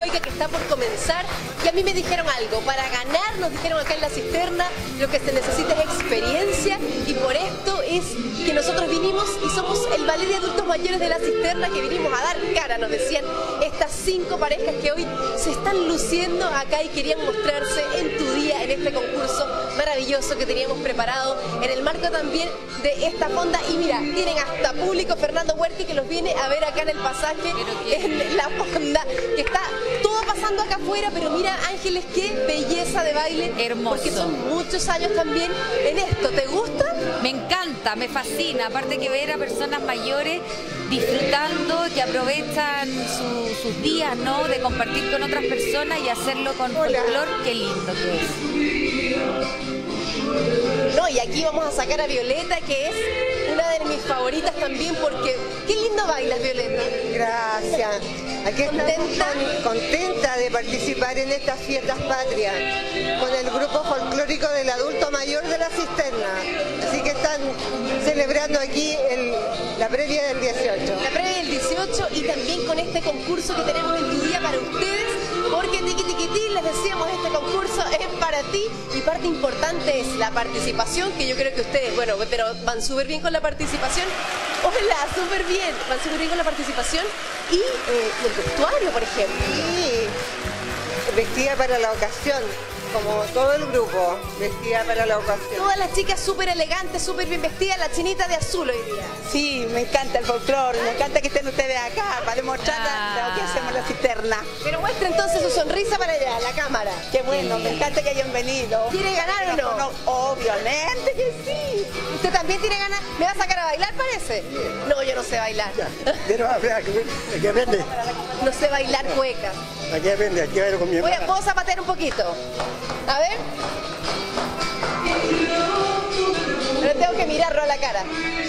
que está por comenzar, y a mí me dijeron algo, para ganar, nos dijeron acá en La Cisterna, lo que se necesita es experiencia, y por esto es que nosotros vinimos y somos el ballet de adultos mayores de La Cisterna, que vinimos a dar cara, nos decían estas 5 parejas que hoy se están luciendo acá y querían mostrarse en tu día, en este concurso maravilloso que teníamos preparado, en el marco también de esta fonda. Y mira, tienen hasta público, Fernando Huerti, que los viene a ver acá en el pasaje, en la fonda, que está todo pasando acá afuera, pero mira, Ángeles, qué belleza de baile. Hermoso. Porque son muchos años también en esto. ¿Te gusta? Me encanta, me fascina. Aparte que ver a personas mayores disfrutando, que aprovechan sus días, ¿no? De compartir con otras personas y hacerlo con folclor, qué lindo que es. No, y aquí vamos a sacar a Violeta, que es una de mis favoritas también, porque qué lindo bailas, Violeta. Gracias. Aquí contenta de participar en estas fiestas patrias con el grupo folclórico del adulto mayor de La Cisterna. Así que están celebrando aquí la previa del 18. La previa del 18, y también con este concurso que tenemos en tu día para ustedes, porque tiquitiquitín, les decíamos, este concurso es para ti, y parte importante es la participación, que yo creo que ustedes, bueno, pero van súper bien con la participación. Hola, súper bien, van súper bien con la participación. Y el vestuario, por ejemplo. Sí, vestida para la ocasión, como todo el grupo, vestida para la ocasión. Todas las chicas súper elegantes, súper bien vestidas, la chinita de azul hoy día. Sí, me encanta el folclore, me encanta que estén ustedes acá para demostrar lo que hacemos en La Cisterna. Pero muestra entonces su sonrisa para allá, la cámara. Qué bueno, me encanta que hayan venido. ¿Quiere ganar o no? Obviamente que sí. ¿Usted también tiene ganas? ¿Me va a sacar a bailar, parece? No, yo no sé bailar. Pero aquí aprende. No sé bailar cueca. Aquí aprende, aquí bailo con mi hermana. ¿Puedo zapatear un poquito? A ver. Pero tengo que mirarlo a la cara.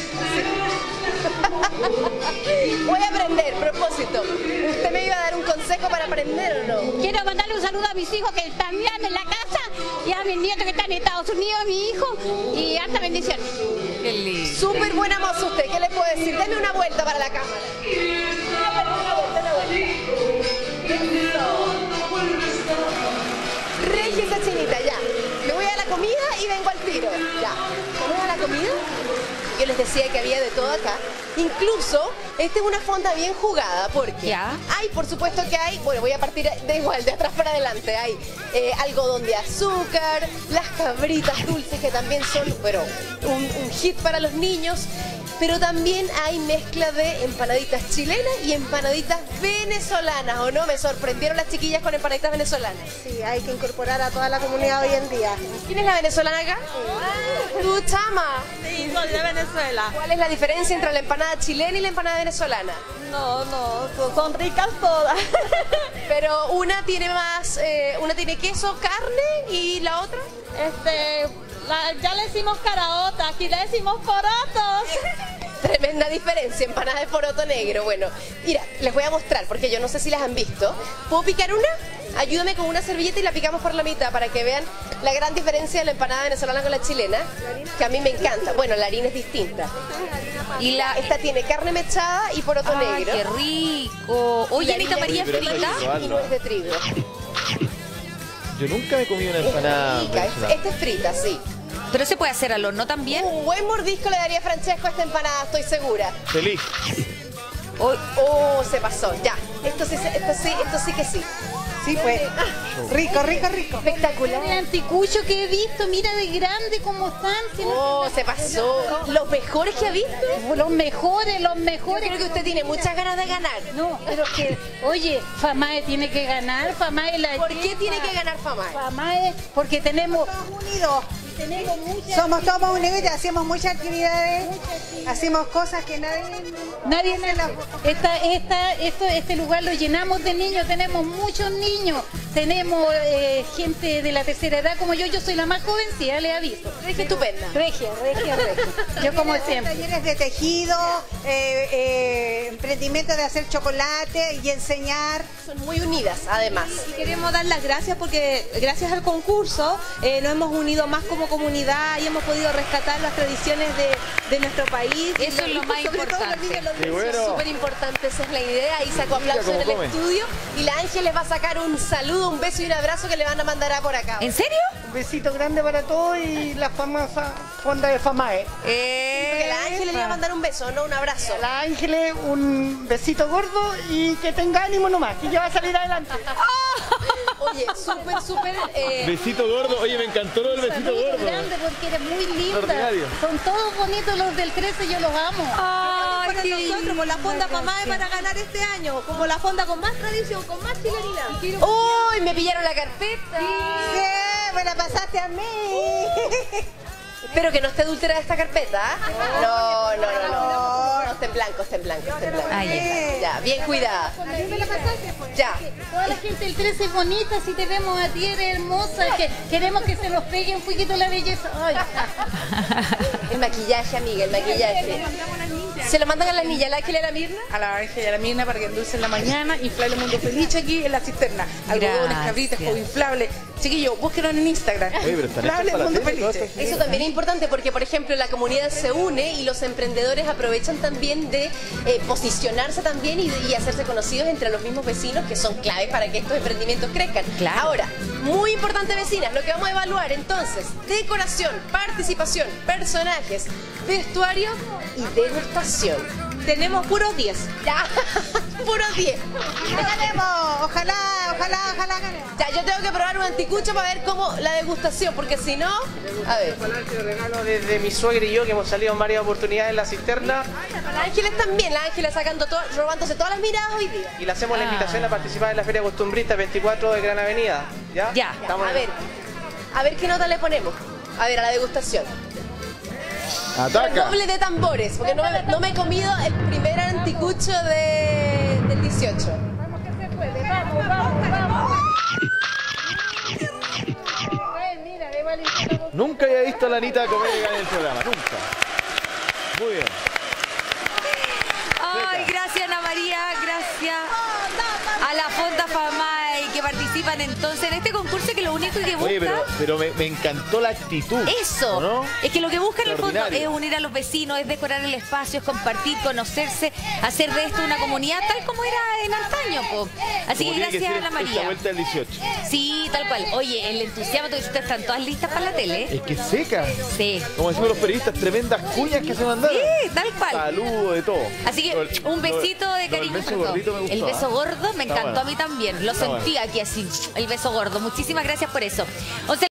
Voy a aprender, propósito. ¿Usted me iba a dar un consejo para aprender o no? Quiero mandarle un saludo a mis hijos que están mirando en la casa, y a mis nietos que están en Estados Unidos, a mi hijo, y harta bendición. Qué lindo. Súper buena moza usted, ¿qué le puedo decir? Deme una vuelta para la cámara. Una vuelta. Regia esa chinita, ya. Me voy a la comida y vengo al tiro. Ya. ¿Vamos a la comida? Yo les decía que había de todo acá. Incluso, esta es una fonda bien jugada, porque hay, por supuesto que hay, bueno, voy a partir de igual, de atrás para adelante, hay algodón de azúcar, las cabritas dulces, que también son, pero un hit para los niños, pero también hay mezcla de empanaditas chilenas y empanaditas venezolanas, ¿o no? Me sorprendieron las chiquillas con empanaditas venezolanas. Sí, hay que incorporar a toda la comunidad hoy en día. ¿Quién es la venezolana acá? ¿Tú, Chama? Sí, soy de Venezuela. ¿Cuál es la diferencia entre la empanada chilena y la empanada venezolana? No, son ricas todas. Pero una tiene más, una tiene queso, carne, y la otra. Ya le decimos caraota, aquí le decimos porotos. Tremenda diferencia, empanada de poroto negro. Bueno, mira, les voy a mostrar, porque yo no sé si las han visto. ¿Puedo picar una? Ayúdame con una servilleta y la picamos por la mitad para que vean la gran diferencia de la empanada venezolana con la chilena, que a mí me encanta. Bueno, la harina es distinta. Y esta tiene carne mechada y poroto negro. ¡Qué rico! Oye, Anita María, frita. Y no es de trigo. Yo nunca me he comido una empanada venezolana. Esta es frita, sí. Pero se puede hacer al horno también. Un buen mordisco le daría a Francesco a esta empanada, estoy segura. Feliz. Oh, se pasó, ya. Esto sí que sí. Sí, pues. Rico, rico, rico. Espectacular. El anticucho que he visto, mira de grande cómo están. Oh, se pasó. ¿Los mejores que ha visto? Los mejores, los mejores. Yo creo que usted tiene muchas ganas de ganar. No, pero que, oye, FAMAE tiene que ganar, FAMAE la... ¿Por qué tiene que ganar FAMAE? FAMAE, porque tenemos... Unidos. Somos todos unidos y hacemos muchas actividades, hacemos cosas que nadie Este lugar lo llenamos de niños, tenemos muchos niños, tenemos gente de la tercera edad como yo soy la más jovencita, le aviso. Regia estupenda. Regia. Yo como siempre. Talleres de tejido, emprendimiento de hacer chocolate y enseñar. Son muy unidas, además. Y queremos dar las gracias porque gracias al concurso nos hemos unido más como comunidad y hemos podido rescatar las tradiciones de de nuestro país. Eso es lo más sobre todo los importante. niños, los Sí, niños. bueno. Es súper importante, esa es la idea. Ahí sacó aplausos en el cómo come. estudio. Y la Ángel les va a sacar un saludo, un beso y un abrazo que le van a mandar a por acá. ¿En serio? Un besito grande para todos y la famosa fonda de Famae. Porque la Ángel le iba a mandar un beso, no un abrazo. A la Ángeles un besito gordo y que tenga ánimo nomás, que ya va a salir adelante. Oye, súper. Besito gordo. Oye, me encantó lo del besito Saludos gordo. grandes porque eres muy linda. Extraordinario. Son todos bonitos los del 13, yo los amo. Ay, Para qué nosotros, lindo. con la Fonda Famae para ganar este año, como la fonda con más tradición, con más chilenidad. ¡Uy! Me pillaron la carpeta. Sí, me la pasaste a mí. Espero que no esté adulterada esta carpeta. ¿Ah? No, está en blanco, está en blanco. Ahí está. Ya, bien cuidada. A mí me la pasaste, pues. Ya. Toda la gente del 13 es bonita, si te vemos a ti eres hermosa, que queremos que se nos pegue un poquito la belleza. Ay. El maquillaje, amiga, el maquillaje. Se lo mandan a las niñas, ¿a la Ángel y a la Mirna? A la Ángel y a la Mirna para que endulcen la mañana, inflar el mundo feliz aquí en la cisterna. Algodones, Gracias. cabritas, juego inflable. Chiquillos, búsquenos en Instagram. Oye, pero están Inflable hechos para mundo la tele, feliz. todas Eso también es importante porque, por ejemplo, la comunidad se une y los emprendedores aprovechan también de posicionarse también y hacerse conocidos entre los mismos vecinos, que son claves para que estos emprendimientos crezcan. Claro. Ahora, muy importante, vecinas, lo que vamos a evaluar entonces: decoración, participación, personajes, vestuario y degustación. Tenemos puros 10. Ya, puros 10. Ganemos, ojalá ganemos. Ya, yo tengo que probar un anticucho para ver cómo la degustación, porque si no, a ver. De regalo desde mi suegra y yo, que hemos salido en varias oportunidades en la cisterna, Las Ángeles también, las Ángeles robándose todas las miradas hoy día. y le hacemos la invitación a participar en la Feria Costumbrista 24 de Gran Avenida. ¿Ya? Ya. Estamos A ver qué nota le ponemos. A ver, a la degustación. Ataca. Doble de tambores, porque no me he comido el primer anticucho del 18. Vamos que se puede, vamos. Ay, mira, de Valentina. Nunca había visto a la Anita comer en el programa. Nunca. Muy bien. Ay, gracias Ana María, gracias a la Fonda Famae que participan entonces en este concurso, que lo único que busca... Oye, pero me encantó la actitud. Eso, ¿no? es que lo que busca en el fondo Extraordinario. es unir a los vecinos, es decorar el espacio, es compartir, conocerse, hacer de esto una comunidad tal como era en antaño, po. Así Como que tiene gracias ser Ana esta María. vuelta del 18. Sí, tal cual. Oye, el entusiasmo que ustedes están todas listas para la tele. Es que seca. Sí. Como decimos los periodistas, tremendas cuñas que se mandaron. Sí, tal cual. Saludos de todo. Así que un besito de cariño. El beso para todos. gordito me gustó. El beso gordo me Está encantó bueno. a mí también. Lo Está sentí bueno. aquí así, el beso gordo. Muchísimas gracias por eso.